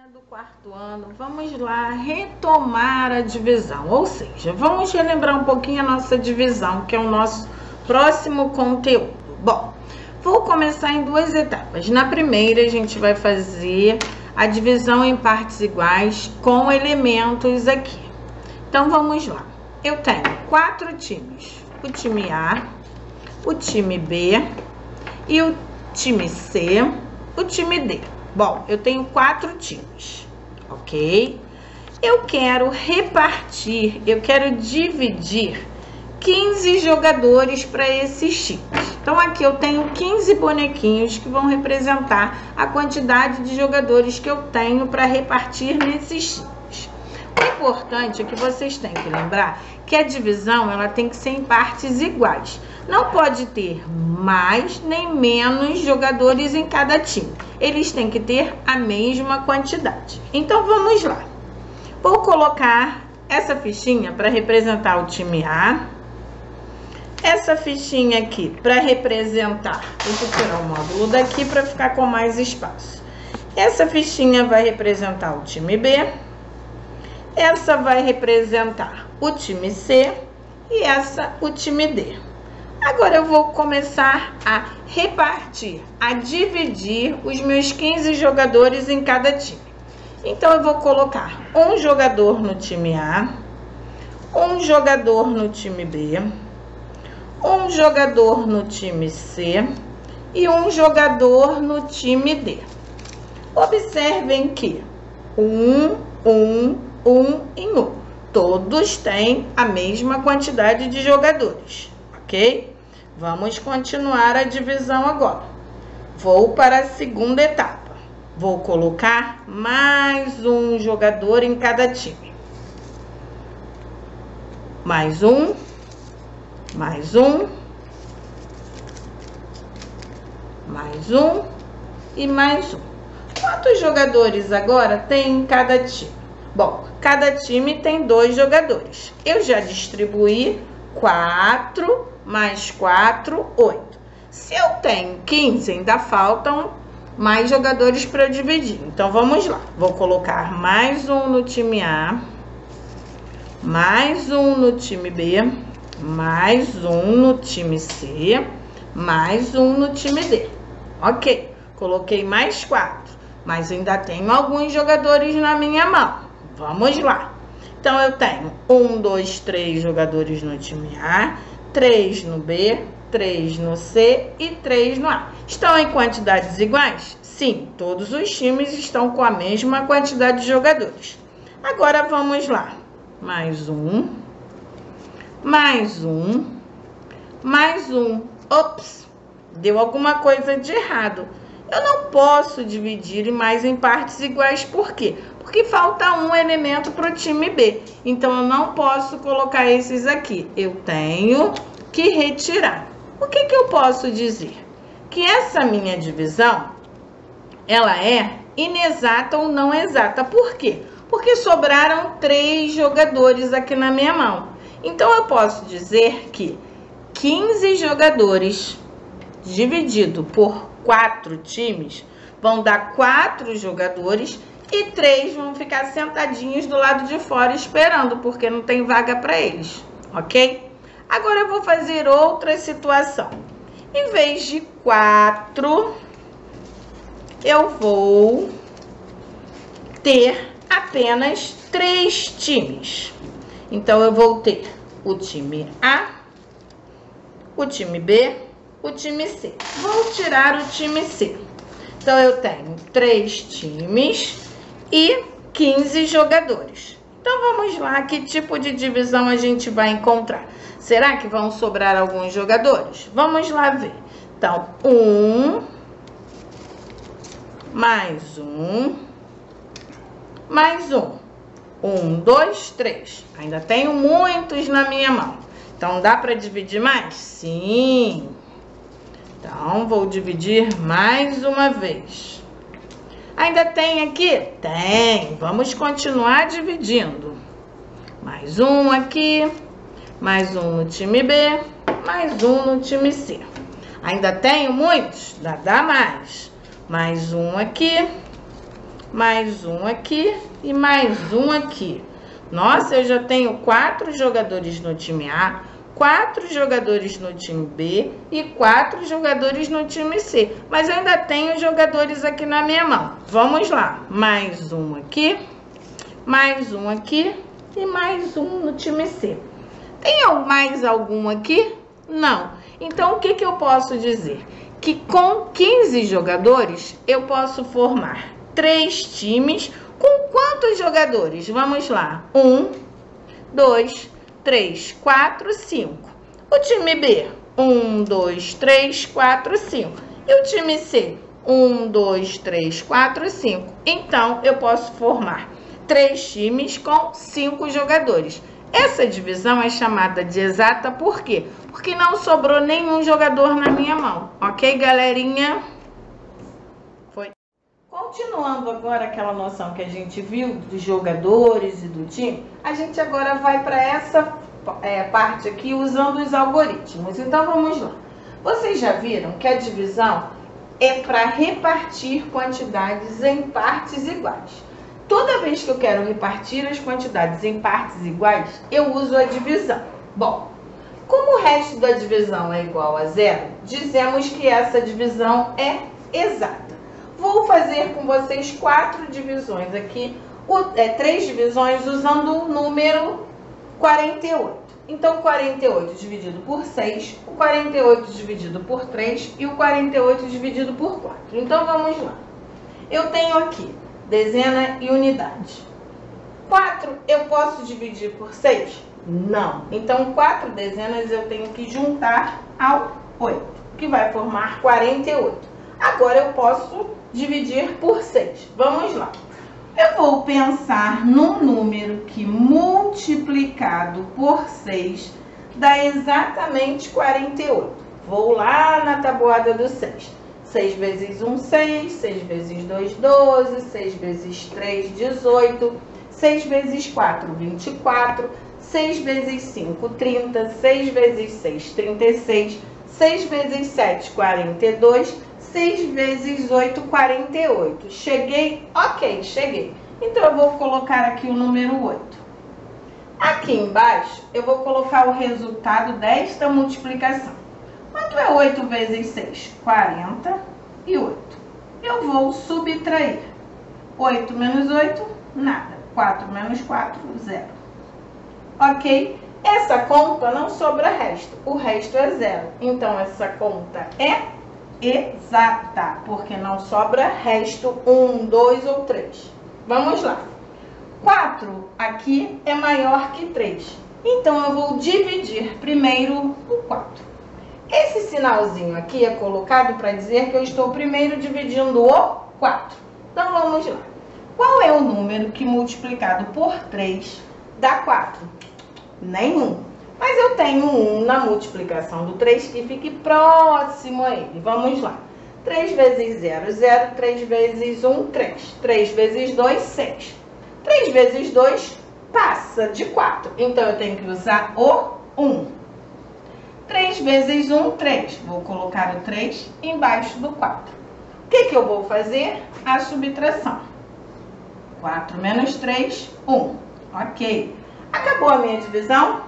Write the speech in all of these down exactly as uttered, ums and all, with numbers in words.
do quarto ano, vamos lá retomar a divisão, ou seja, vamos relembrar um pouquinho a nossa divisão, que é o nosso próximo conteúdo. Bom, vou começar em duas etapas. Na primeira, a gente vai fazer a divisão em partes iguais com elementos aqui. Então, vamos lá. Eu tenho quatro times, o time A, o time B e o time C, o time D. Bom, eu tenho quatro times, ok? Eu quero repartir, eu quero dividir quinze jogadores para esses times. Então, aqui eu tenho quinze bonequinhos que vão representar a quantidade de jogadores que eu tenho para repartir nesses times. O importante é que vocês têm que lembrar que a divisão ela tem que ser em partes iguais. Não pode ter mais nem menos jogadores em cada time. Eles têm que ter a mesma quantidade. Então, vamos lá. Vou colocar essa fichinha para representar o time A. Essa fichinha aqui para representar... Deixa eu tirar o módulo daqui para ficar com mais espaço. Essa fichinha vai representar o time B. Essa vai representar o time C. E essa o time D. Agora eu vou começar a repartir, a dividir os meus quinze jogadores em cada time. Então, eu vou colocar um jogador no time A, um jogador no time B, um jogador no time C e um jogador no time D. Observem que um, um, um em um. Todos têm a mesma quantidade de jogadores. Ok? Vamos continuar a divisão agora. Vou para a segunda etapa. Vou colocar mais um jogador em cada time. Mais um. Mais um. Mais um. E mais um. Quantos jogadores agora tem em cada time? Bom, cada time tem dois jogadores. Eu já distribuí quatro mais quatro, oito. Se eu tenho quinze, ainda faltam mais jogadores para dividir. Então, vamos lá. Vou colocar mais um no time A, mais um no time B, mais um no time C, mais um no time D. Ok, coloquei mais quatro, mas ainda tenho alguns jogadores na minha mão. Vamos lá. Então, eu tenho um, dois, três jogadores no time A, três no B, três no C e três no A. Estão em quantidades iguais? Sim, todos os times estão com a mesma quantidade de jogadores. Agora, vamos lá. Mais um, mais um, mais um. Ops, deu alguma coisa de errado. Eu não posso dividir mais em partes iguais, por quê? Porque falta um elemento para o time B. Então, eu não posso colocar esses aqui. Eu tenho que retirar. O que que eu posso dizer? Que essa minha divisão, ela é inexata ou não exata. Por quê? Porque sobraram três jogadores aqui na minha mão. Então, eu posso dizer que quinze jogadores dividido por quatro times vão dar quatro jogadores e três vão ficar sentadinhos do lado de fora esperando, porque não tem vaga para eles, ok? Agora eu vou fazer outra situação. Em vez de quatro, eu vou ter apenas três times. Então, eu vou ter o time A, o time B, o time C. Vou tirar o time C. Então, eu tenho três times e quinze jogadores. Então, vamos lá, que tipo de divisão a gente vai encontrar? Será que vão sobrar alguns jogadores? Vamos lá ver. Então, um, mais um, mais um. Um, dois, três. Ainda tenho muitos na minha mão. Então, dá para dividir mais? Sim. Então, vou dividir mais uma vez. Ainda tem aqui? Tem. Vamos continuar dividindo. Mais um aqui. Mais um no time B. Mais um no time C. Ainda tenho muitos? Dá, dá mais. Mais um aqui. mais um aqui e mais um aqui. Nossa, eu já tenho quatro jogadores no time A, quatro jogadores no time B e quatro jogadores no time C. Mas eu ainda tenho jogadores aqui na minha mão. Vamos lá. Mais um aqui, mais um aqui e mais um no time C. Tem mais algum aqui? Não. Então, o que que eu posso dizer? Que com quinze jogadores, eu posso formar três times com quantos jogadores? Vamos lá. Um, dois, três, quatro, cinco. O time B, um, dois, três, quatro, cinco. E o time C, um, dois, três, quatro, cinco. Então, eu posso formar três times com cinco jogadores. Essa divisão é chamada de exata por quê? Porque não sobrou nenhum jogador na minha mão. Ok, galerinha? Foi. Continuando agora aquela noção que a gente viu dos jogadores e do time, a gente agora vai para essa é, parte aqui usando os algoritmos. Então, vamos lá. Vocês já viram que a divisão é para repartir quantidades em partes iguais. Toda vez que eu quero repartir as quantidades em partes iguais, eu uso a divisão. Bom, como o resto da divisão é igual a zero, dizemos que essa divisão é exata. Vou fazer com vocês quatro divisões aqui, é, três divisões usando o número quarenta e oito. Então, quarenta e oito dividido por seis, o quarenta e oito dividido por três e o quarenta e oito dividido por quatro. Então, vamos lá. Eu tenho aqui dezena e unidade. quatro eu posso dividir por seis? Não. Então, quatro dezenas eu tenho que juntar ao oito, que vai formar quarenta e oito. Agora, eu posso dividir por seis. Vamos lá. Eu vou pensar num número que, multiplicado por seis, dá exatamente quarenta e oito. Vou lá na tabuada do seis. seis vezes um, seis. seis vezes dois, doze. seis vezes três, dezoito. seis vezes quatro, vinte e quatro. seis vezes cinco, trinta. seis vezes seis, trinta e seis. seis vezes sete, quarenta e dois. seis vezes oito, quarenta e oito. Cheguei? Ok, cheguei. Então, eu vou colocar aqui o número oito. Aqui embaixo, eu vou colocar o resultado desta multiplicação. Quanto é oito vezes seis? quarenta e oito. Eu vou subtrair. oito menos oito, nada. quatro menos quatro, zero. Ok? Essa conta não sobra resto. O resto é zero. Então, essa conta é exata, porque não sobra resto um, dois ou três. Vamos lá. quatro aqui é maior que três. Então, eu vou dividir primeiro o quatro. Esse sinalzinho aqui é colocado para dizer que eu estou primeiro dividindo o quatro. Então, vamos lá. Qual é o número que multiplicado por três dá quatro? Nenhum. Mas eu tenho um na multiplicação do três que fique próximo a ele. Vamos lá. três vezes zero, zero. três vezes um, três. três vezes dois, seis. três vezes dois passa de quatro. Então, eu tenho que usar o um. três vezes um, três. Vou colocar o três embaixo do quatro. O que que eu vou fazer? A subtração. quatro menos três, um. Ok. Acabou a minha divisão?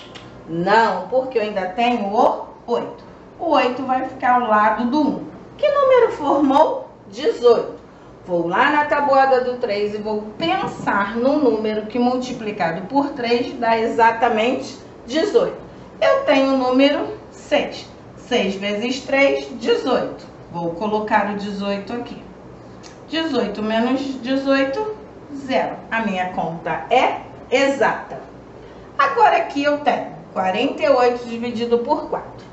Não, porque eu ainda tenho o oito. O oito vai ficar ao lado do um. Que número formou? dezoito. Vou lá na tabuada do três e vou pensar no número que multiplicado por três dá exatamente dezoito. Eu tenho o número seis. seis vezes três, dezoito. Vou colocar o dezoito aqui. dezoito menos dezoito, zero. A minha conta é exata. Agora aqui eu tenho quarenta e oito dividido por quatro.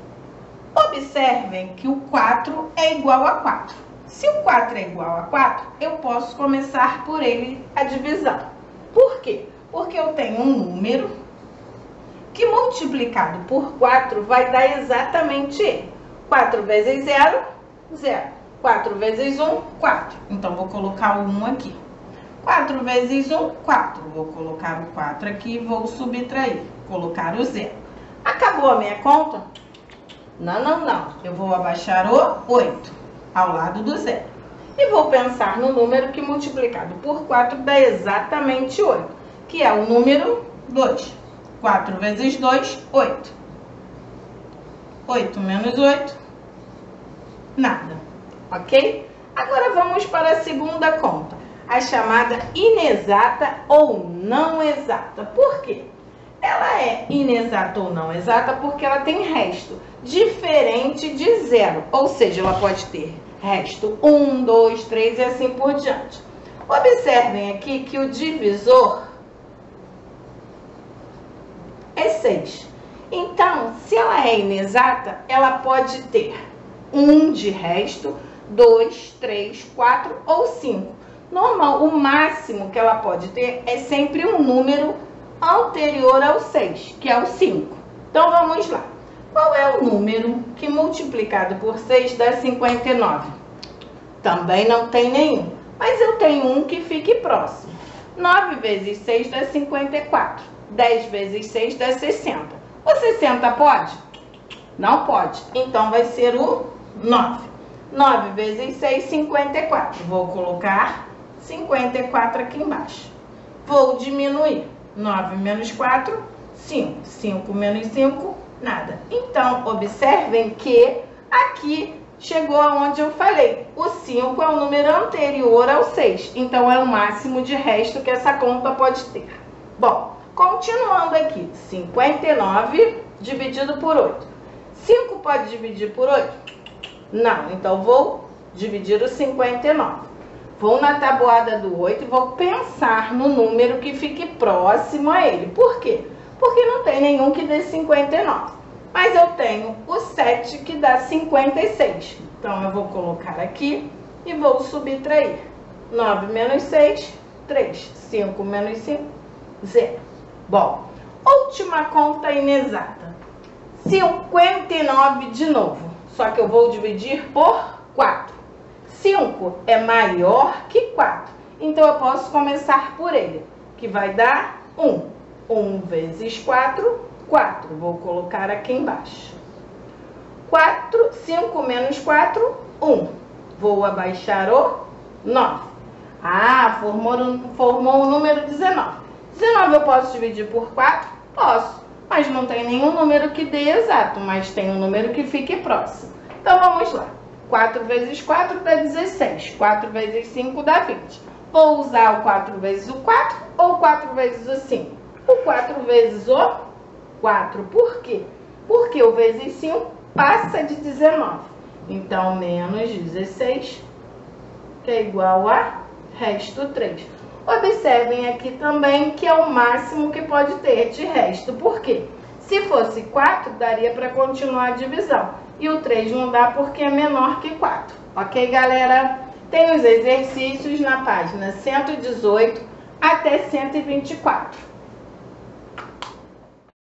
Observem que o quatro é igual a quatro. Se o quatro é igual a quatro, eu posso começar por ele a divisão. Por quê? Porque eu tenho um número que multiplicado por quatro vai dar exatamente ele. quatro vezes zero, zero. quatro vezes um, quatro. Então, vou colocar o um aqui. quatro vezes um, quatro. Vou colocar o quatro aqui e vou subtrair. Colocar o zero. Acabou a minha conta? Não, não, não. Eu vou abaixar o oito ao lado do zero. E vou pensar no número que multiplicado por quatro dá exatamente oito, que é o número dois. quatro vezes dois, oito. oito menos oito, nada, ok? Agora vamos para a segunda conta, a chamada inexata ou não exata. Por quê? Ela é inexata ou não exata porque ela tem resto diferente de zero, ou seja, ela pode ter resto um, dois, três e assim por diante. Observem aqui que o divisor é seis. Então, se ela é inexata, ela pode ter um de resto, dois, três, quatro ou cinco. Normal, o máximo que ela pode ter é sempre um número anterior ao seis, que é o cinco. Então, vamos lá. Qual é o número que multiplicado por seis dá cinquenta e nove? Também não tem nenhum, mas eu tenho um que fique próximo. nove vezes seis dá cinquenta e quatro. dez vezes seis dá sessenta. O sessenta pode? Não pode. Então, vai ser o nove. nove vezes seis, cinquenta e quatro. Vou colocar cinquenta e quatro aqui embaixo. Vou diminuir. nove menos quatro, cinco. cinco menos cinco, nada. Então, observem que aqui chegou aonde eu falei. O cinco é o número anterior ao seis. Então, é o máximo de resto que essa conta pode ter. Bom, continuando aqui. cinquenta e nove dividido por oito. cinco pode dividir por oito? Não. Então, vou dividir o cinquenta e nove. Vou na tabuada do oito e vou pensar no número que fique próximo a ele. Por quê? Porque não tem nenhum que dê cinquenta e nove. Mas eu tenho o sete que dá cinquenta e seis. Então, eu vou colocar aqui e vou subtrair. nove menos seis, três. cinco menos cinco, zero. Bom, última conta inexata. cinquenta e nove de novo. Só que eu vou dividir por quatro. cinco é maior que quatro. Então, eu posso começar por ele, que vai dar um. um vezes quatro, quatro. Vou colocar aqui embaixo. quatro, cinco menos quatro, um. Vou abaixar o nove. Ah, formou, formou o número dezenove. dezenove eu posso dividir por quatro? Posso. Mas não tem nenhum número que dê exato, mas tem um número que fique próximo. Então, vamos lá. quatro vezes quatro dá dezesseis. quatro vezes cinco dá vinte. Vou usar o quatro vezes o quatro ou quatro vezes o cinco? O quatro vezes o quatro. Por quê? Porque o vezes cinco passa de dezenove. Então, menos dezesseis, que é igual a resto três. Observem aqui também que é o máximo que pode ter de resto. Por quê? Se fosse quatro, daria para continuar a divisão. E o três não dá porque é menor que quatro. Ok, galera? Tem os exercícios na página cento e dezoito até cento e vinte e quatro.